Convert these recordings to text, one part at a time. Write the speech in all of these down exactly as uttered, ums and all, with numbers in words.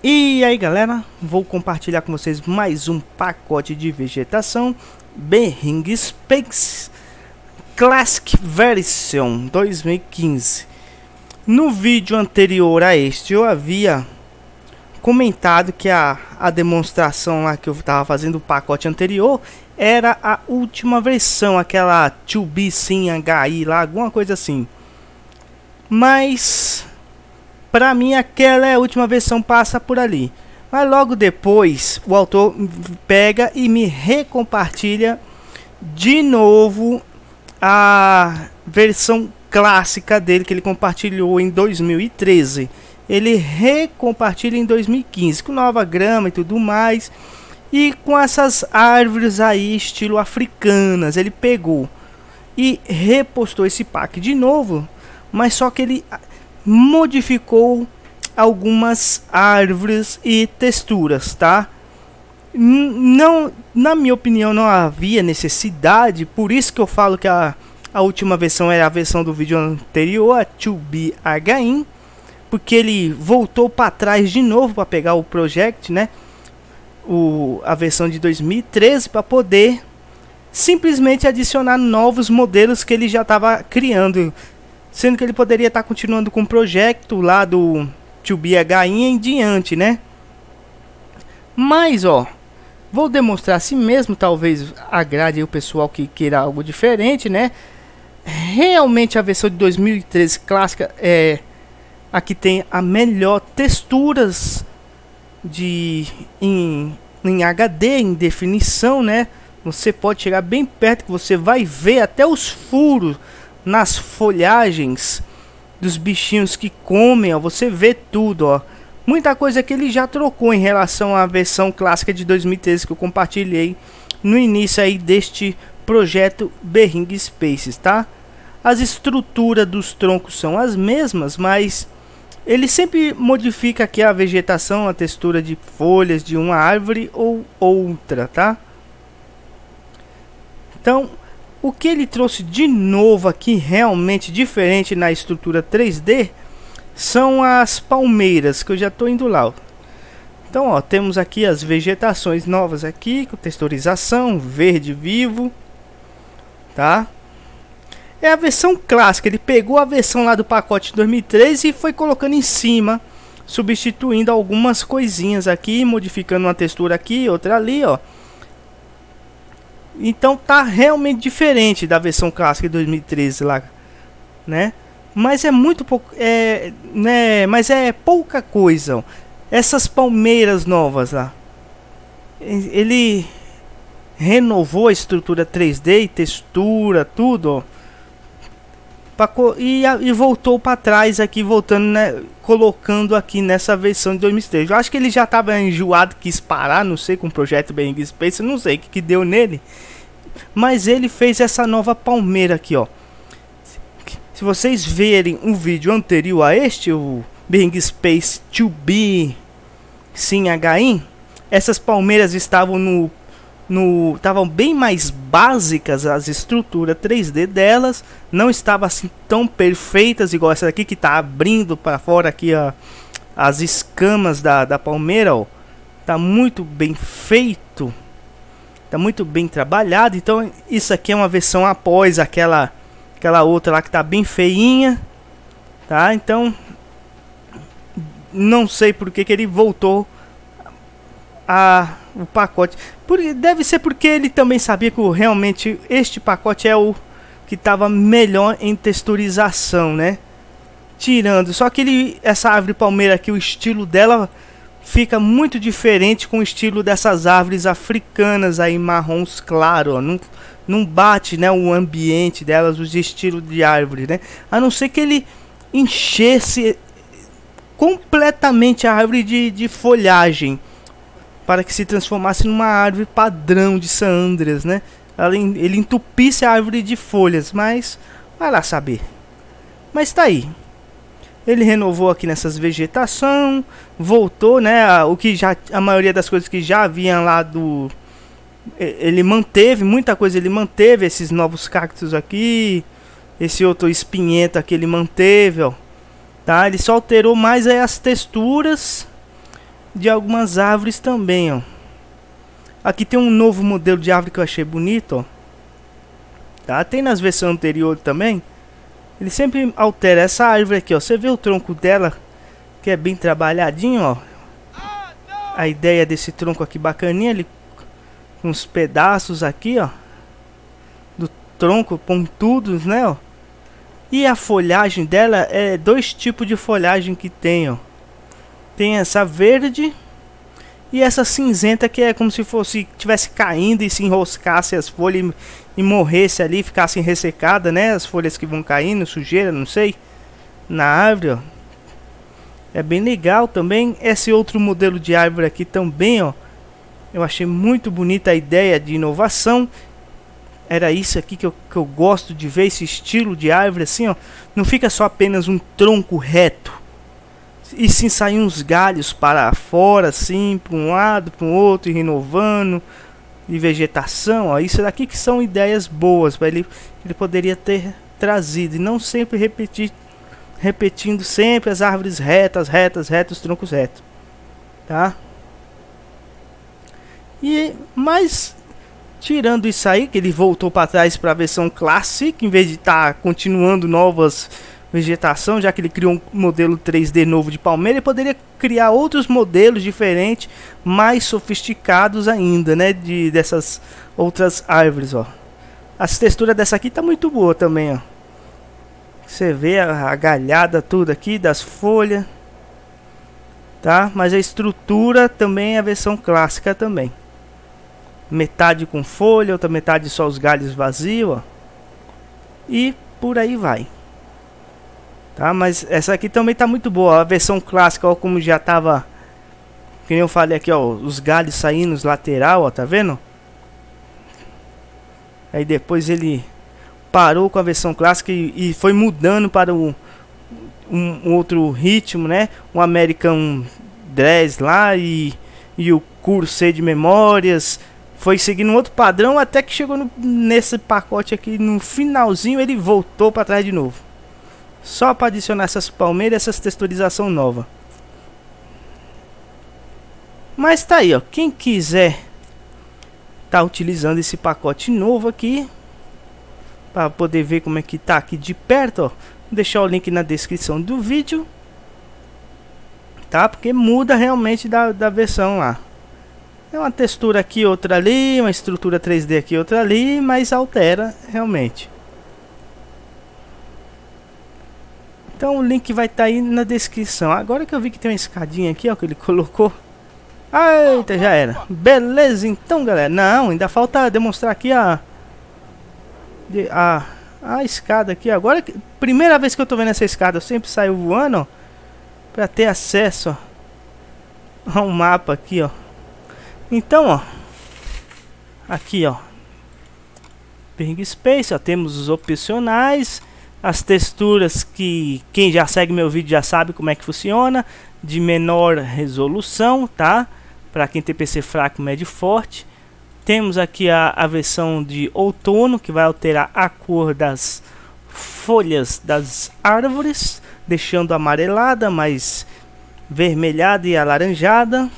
E aí galera, vou compartilhar com vocês mais um pacote de vegetação Behring Space Classic Version dois mil e quinze. No vídeo anterior a este eu havia comentado que a, a demonstração lá que eu estava fazendo o pacote anterior era a última versão, aquela dois B Sim H I lá, alguma coisa assim. Mas pra mim aquela é a última versão, passa por ali. Mas logo depois o autor pega e me recompartilha de novo a versão clássica dele que ele compartilhou em dois mil e treze. Ele recompartilha em dois mil e quinze com nova grama e tudo mais, e com essas árvores aí estilo africanas. Ele pegou e repostou esse pack de novo, mas só que ele modificou algumas árvores e texturas, tá? Não, na minha opinião, não havia necessidade, por isso que eu falo que a, a última versão era a versão do vídeo anterior, a dois B H I, porque ele voltou para trás de novo para pegar o project, né? O, a versão de dois mil e treze, para poder simplesmente adicionar novos modelos que ele já estava criando, sendo que ele poderia estar continuando com o projeto lá do dois B H I em diante, né? Mas ó, vou demonstrar assim mesmo, talvez agrade o pessoal que queira algo diferente, né? Realmente a versão de dois mil e treze clássica é aqui, tem a melhor texturas de em, em H D, em definição, né? Você pode chegar bem perto que você vai ver até os furos nas folhagens dos bichinhos que comem, ó, você vê tudo, ó. Muita coisa que ele já trocou em relação à versão clássica de dois mil e treze que eu compartilhei no início aí deste projeto Behring Spaces, tá? As estruturas dos troncos são as mesmas, mas ele sempre modifica aqui a vegetação, a textura de folhas de uma árvore ou outra, tá? Então, o que ele trouxe de novo aqui, realmente diferente na estrutura três D, são as palmeiras, que eu já estou indo lá. Ó. Então, ó, temos aqui as vegetações novas aqui, com texturização, verde vivo, tá? É a versão clássica, ele pegou a versão lá do pacote dois mil e treze e foi colocando em cima, substituindo algumas coisinhas aqui, modificando uma textura aqui, outra ali, ó. Então tá realmente diferente da versão clássica de dois mil e treze lá, né? Mas é muito pouco, é, né? Mas é pouca coisa. Ó. Essas palmeiras novas lá, ele renovou a estrutura três D e textura, tudo, ó, pra, e, e voltou para trás aqui, voltando, né? Colocando aqui nessa versão de dois mil e treze. Eu acho que ele já estava enjoado, quis parar, não sei, com o projeto Behring Space, não sei o que, que deu nele. Mas ele fez essa nova palmeira aqui, ó. Se vocês verem um vídeo anterior a este, o Behring Space dois B Sim H I, essas palmeiras estavam no no estavam bem mais básicas, as estruturas três D delas não estavam assim tão perfeitas igual essa daqui, que está abrindo para fora aqui, ó, as escamas da, da palmeira, ó. Tá muito bem feito, tá muito bem trabalhado. Então isso aqui é uma versão após aquela aquela outra lá que tá bem feinha, tá? Então não sei por que que ele voltou a o pacote, por, deve ser porque ele também sabia que realmente este pacote é o que estava melhor em texturização, né? Tirando, só que ele, essa árvore palmeira aqui, o estilo dela fica muito diferente com o estilo dessas árvores africanas aí, marrons claro, ó. Não, não bate, né, o ambiente delas, os estilos de árvore, né? A não ser que ele enchesse completamente a árvore de, de folhagem, para que se transformasse numa árvore padrão de San Andreas, né? Ele entupisse a árvore de folhas, mas vai lá saber. Mas tá aí. Ele renovou aqui nessas vegetação, voltou, né? O que já, a maioria das coisas que já haviam lá do, ele manteve muita coisa. Ele manteve esses novos cactos aqui, esse outro espinhento aqui ele manteve, ó. Tá? Ele só alterou mais aí as texturas de algumas árvores também, ó. Aqui tem um novo modelo de árvore que eu achei bonito, ó. Tá? Tem nas versões anteriores também. Ele sempre altera essa árvore aqui, ó. Você vê o tronco dela, que é bem trabalhadinho, ó. A ideia desse tronco aqui bacaninha, ele com uns pedaços aqui, ó, do tronco pontudos, né, ó. E a folhagem dela é dois tipos de folhagem que tem, ó. Tem essa verde e essa cinzenta, que é como se fosse tivesse caindo e se enroscasse as folhas e, e morresse ali, ficassem ressecadas, né? As folhas que vão caindo, sujeira, não sei, na árvore, ó. É bem legal também. Esse outro modelo de árvore aqui também, ó. Eu achei muito bonita a ideia de inovação. Era isso aqui que eu, que eu gosto de ver, esse estilo de árvore assim, ó. Não fica só apenas um tronco reto, e sim saem uns galhos para fora, assim, para um lado, para o outro, e renovando, e vegetação, ó. Isso daqui que são ideias boas para ele, ele poderia ter trazido, e não sempre repetir, repetindo sempre as árvores retas, retas, retas, troncos retos, tá? E mas tirando isso aí, que ele voltou para trás para a versão clássica, em vez de estar tá continuando novas vegetação, já que ele criou um modelo três D novo de palmeira, ele poderia criar outros modelos diferentes, mais sofisticados ainda, né, de dessas outras árvores, ó. As texturas dessa aqui tá muito boa também, ó. Você vê a, a galhada tudo aqui das folhas, tá? Mas a estrutura também é a versão clássica também. Metade com folha, outra metade só os galhos vazios, ó. E por aí vai. Tá, mas essa aqui também tá muito boa. A versão clássica, ó, como já tava, que nem eu falei aqui, ó, os galhos saindo nos lateral, ó, tá vendo? Aí depois ele parou com a versão clássica e, e foi mudando para o, um, um outro ritmo, né? O American Dress lá e, e o curso de memórias. Foi seguindo um outro padrão até que chegou no, nesse pacote aqui, no finalzinho ele voltou para trás de novo. Só para adicionar essas palmeiras, essas texturização nova. Mas tá aí, ó. Quem quiser tá utilizando esse pacote novo aqui, para poder ver como é que tá aqui de perto, ó, vou deixar o link na descrição do vídeo, tá? Porque muda realmente da, da versão lá. É uma textura aqui, outra ali, uma estrutura três D aqui, outra ali, mas altera realmente. Então o link vai estar tá aí na descrição. Agora que eu vi que tem uma escadinha aqui, ó, que ele colocou. Eita, já era. Beleza, então, galera. Não, ainda falta demonstrar aqui a a, a escada aqui. Agora, primeira vez que eu tô vendo essa escada, eu sempre saio voando, ó, pra ter acesso, ó, ao mapa aqui, ó. Então, ó, aqui, ó, Bing Space, ó, temos os opcionais. As texturas que quem já segue meu vídeo já sabe como é que funciona, de menor resolução, tá? Para quem tem P C fraco, médio, forte. Temos aqui a, a versão de outono, que vai alterar a cor das folhas das árvores, deixando amarelada, mais vermelhada e alaranjada,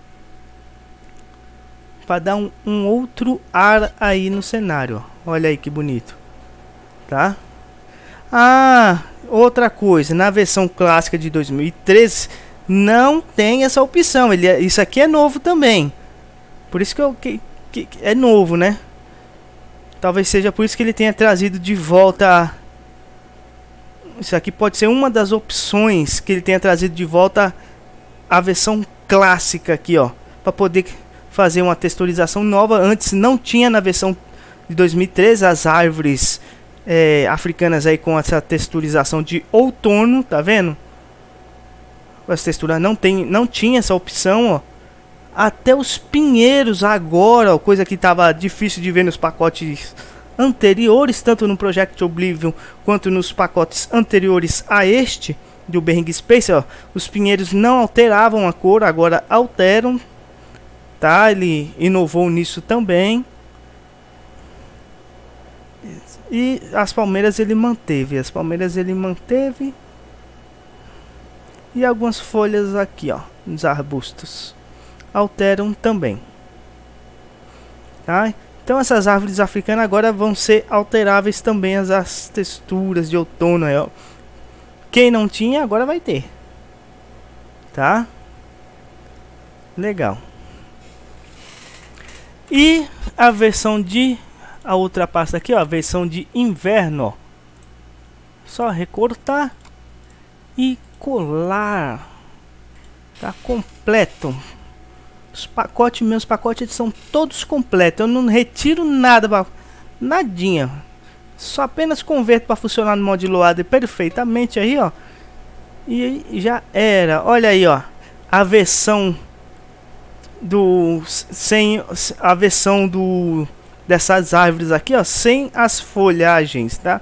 para dar um, um outro ar aí no cenário, ó. Olha aí que bonito, tá? Ah, outra coisa, na versão clássica de dois mil e treze não tem essa opção. Ele é, isso aqui é novo também. Por isso que, eu, que, que é novo, né? Talvez seja por isso que ele tenha trazido de volta. Isso aqui pode ser uma das opções que ele tenha trazido de volta a versão clássica aqui, ó, para poder fazer uma texturização nova. Antes não tinha na versão de dois mil e treze as árvores É, africanas aí com essa texturização de outono, tá vendo? Essa textura não tem, não tinha essa opção, ó. Até os pinheiros agora, ó, coisa que tava difícil de ver nos pacotes anteriores, tanto no Project Oblivion quanto nos pacotes anteriores a este do Bering Space, ó. Os pinheiros não alteravam a cor, agora alteram, tá? Ele inovou nisso também. E as palmeiras ele manteve, as palmeiras ele manteve. E algumas folhas aqui, ó. nos arbustos. Alteram também. Tá? Então essas árvores africanas agora vão ser alteráveis também, as, as texturas de outono. Aí, ó. Quem não tinha, agora vai ter. Tá? Legal. E a versão de... A outra pasta aqui, ó, a versão de inverno. Ó. Só recortar e colar. Tá completo. Os pacotes, meus pacotes eles são todos completos. Eu não retiro nada, pra, nadinha. Só apenas converto para funcionar no modo loader perfeitamente aí, ó. E já era. Olha aí, ó, a versão do sem a versão do dessas árvores aqui, ó, sem as folhagens, tá?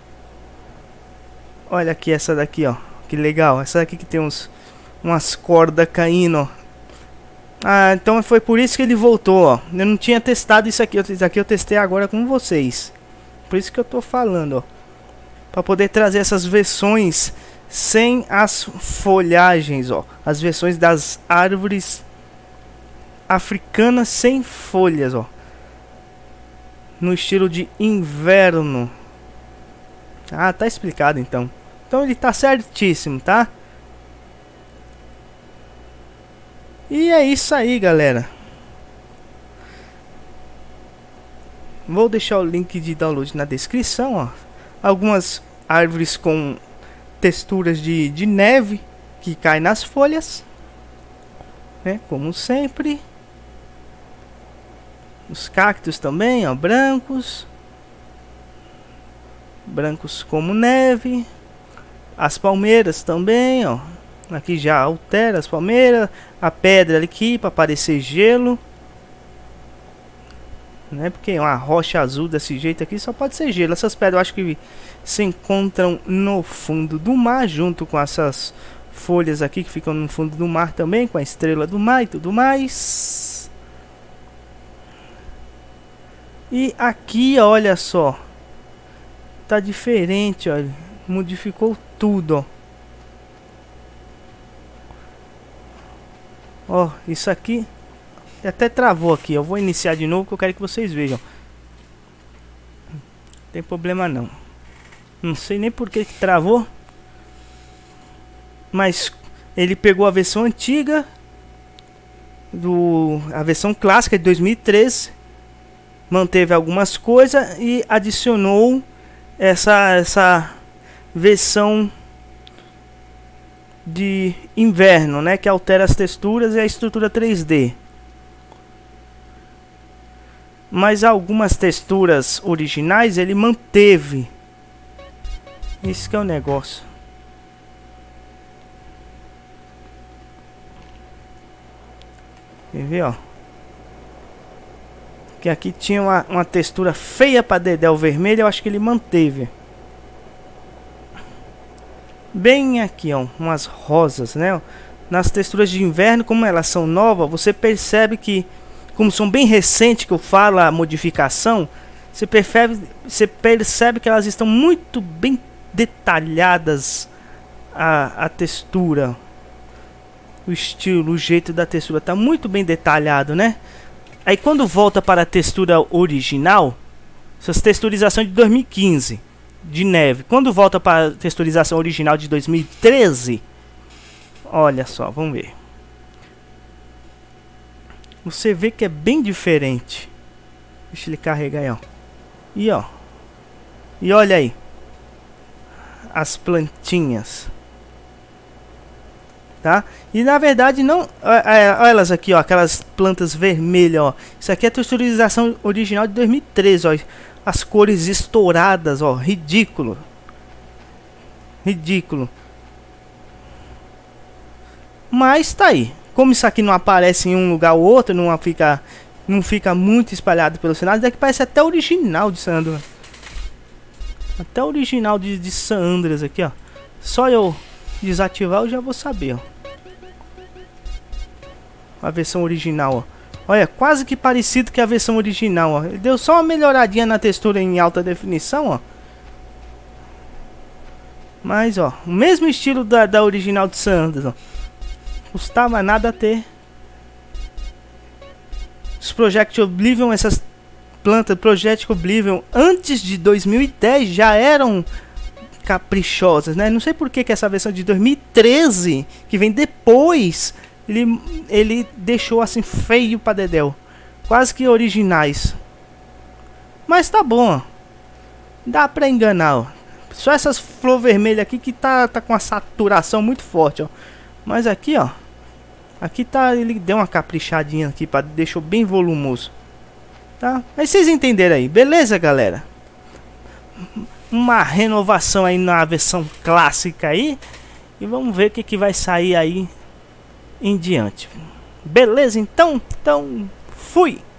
Olha aqui essa daqui, ó, que legal. Essa daqui que tem uns umas cordas caindo, ó. Ah, então foi por isso que ele voltou, ó. Eu não tinha testado isso aqui. Isso aqui eu testei agora com vocês. Por isso que eu tô falando, ó. Para poder trazer essas versões sem as folhagens, ó. As versões das árvores africanas sem folhas, ó. No estilo de inverno. Ah, tá explicado então. Então ele tá certíssimo, tá? E é isso aí, galera. Vou deixar o link de download na descrição, ó. Algumas árvores com texturas de, de neve que cai nas folhas, né? Como sempre. Os cactos também, ó, brancos. Brancos como neve. As palmeiras também, ó. Aqui já altera as palmeiras. A pedra aqui para parecer gelo, né? Porque uma rocha azul desse jeito aqui só pode ser gelo. Essas pedras eu acho que se encontram no fundo do mar, junto com essas folhas aqui que ficam no fundo do mar também, com a estrela do mar e tudo mais. E aqui, olha só, tá diferente, olha, modificou tudo, ó. Ó, isso aqui até travou aqui. Eu vou iniciar de novo que eu quero que vocês vejam. Não tem problema não. Não sei nem por que travou. Mas ele pegou a versão antiga do a versão clássica de dois mil e treze, manteve algumas coisas e adicionou essa essa versão de inverno, né, que altera as texturas e a estrutura três D. Mas algumas texturas originais ele manteve. Esse que é o negócio. Quer ver, ó? Que aqui tinha uma, uma textura feia para dedéu vermelho, eu acho que ele manteve. Bem aqui, ó, umas rosas, né? Nas texturas de inverno, como elas são novas, você percebe que, como são bem recentes, que eu falo a modificação, você percebe, você percebe que elas estão muito bem detalhadas, a, a textura, o estilo, o jeito da textura tá muito bem detalhado, né? Aí quando volta para a textura original, essas texturizações de dois mil e quinze de neve, quando volta para a texturização original de dois mil e treze, olha só, vamos ver. Você vê que é bem diferente. Deixa ele carregar aí, ó. E ó. E olha aí. As plantinhas. Tá? E na verdade não... Olha elas aqui, ó. Aquelas plantas vermelhas, ó. Isso aqui é a texturização original de dois mil e treze, ó. As cores estouradas, ó. Ridículo. Ridículo. Mas tá aí. Como isso aqui não aparece em um lugar ou outro, não fica, não fica muito espalhado pelo cenário, daqui parece até original de San Andreas. Até original de, de San Andreas aqui, ó. Só eu desativar eu já vou saber, ó. A versão original, ó. Olha, quase que parecido que a versão original, ó. Deu só uma melhoradinha na textura em alta definição, ó. Mas, ó, o mesmo estilo da, da original de San Andreas, ó. custava nada ter. Os Project Oblivion, essas plantas Project Oblivion antes de dois mil e dez já eram caprichosas, né? Não sei por que que essa versão de dois mil e treze, que vem depois, ele, ele deixou assim feio pra dedéu. Quase que originais. Mas tá bom. Dá pra enganar, ó. Só essas flores vermelhas aqui que tá, tá com uma saturação muito forte, ó. Mas aqui, ó. Aqui tá, ele deu uma caprichadinha aqui, para deixou bem volumoso. Tá? Mas vocês entenderam aí, beleza, galera? Uma renovação aí na versão clássica aí. E vamos ver o que, que vai sair aí em diante. Beleza, então? Então, fui!